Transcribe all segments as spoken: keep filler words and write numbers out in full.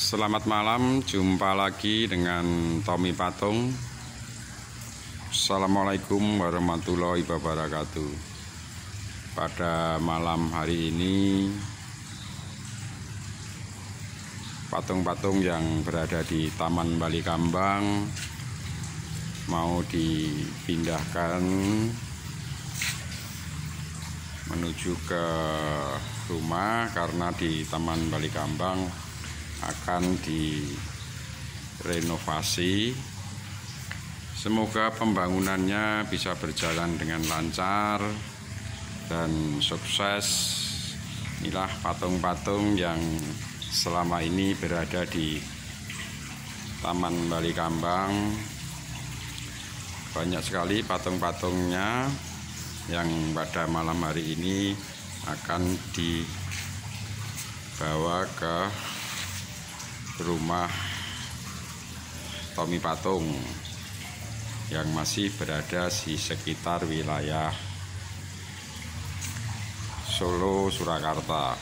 Selamat malam, jumpa lagi dengan Tommy Patung. Assalamualaikum warahmatullahi wabarakatuh. Pada malam hari ini, patung-patung yang berada di Taman Bali Kambang mau dipindahkan menuju ke rumah karena di Taman Bali Kambang akan direnovasi. Semoga pembangunannya bisa berjalan dengan lancar dan sukses. Inilah patung-patung yang selama ini berada di Taman Bali Kambang. Banyak sekali patung-patungnya yang pada malam hari ini akan dibawa ke rumah Tommy Patung yang masih berada di sekitar wilayah Solo, Surakarta.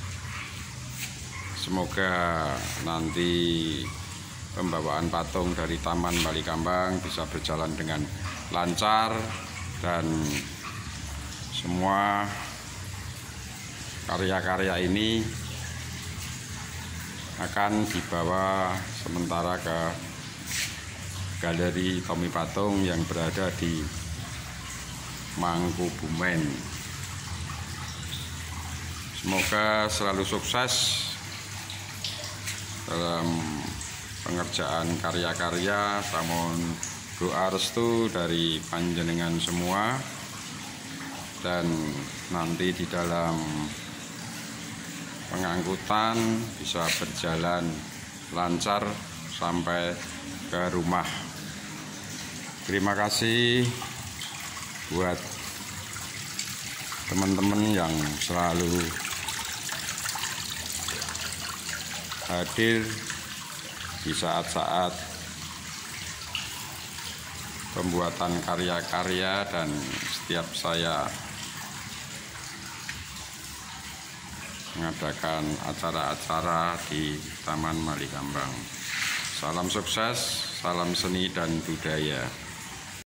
Semoga nanti pembawaan patung dari Taman Bali Kambang bisa berjalan dengan lancar dan semua karya-karya ini akan dibawa sementara ke galeri Tommy Patung yang berada di Mangkubumen. Semoga selalu sukses dalam pengerjaan karya-karya, samun doa restu dari panjenengan semua, dan nanti di dalam pengangkutan bisa berjalan lancar sampai ke rumah. Terima kasih buat teman-teman yang selalu hadir di saat-saat pembuatan karya-karya dan setiap saya mengadakan acara-acara di Taman Bali Kambang. Salam sukses, salam seni dan budaya.